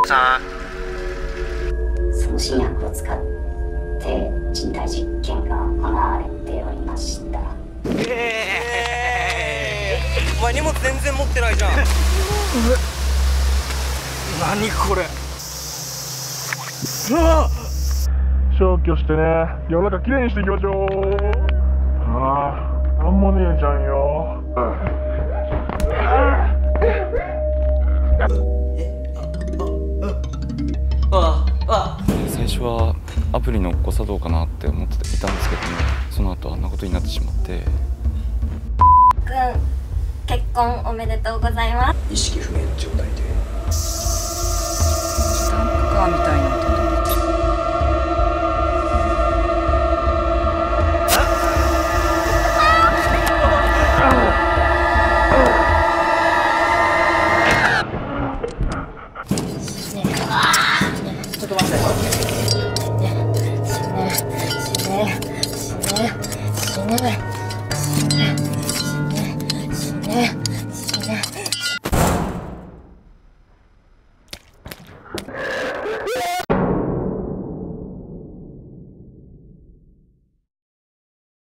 さん。 その新薬を使って人体実験が行われておりました。 お前荷物全然持ってないじゃん。何これ。 消去してね、世の中きれいにしていきましょう。なんもねえじゃんよ。 最初はアプリの誤作動かなって思っていたんですけども、その後あんなことになってしまって。 結婚おめでとうございます。 意識不明の状態でスタンプカーみたいな音だ。 ちょっと待って。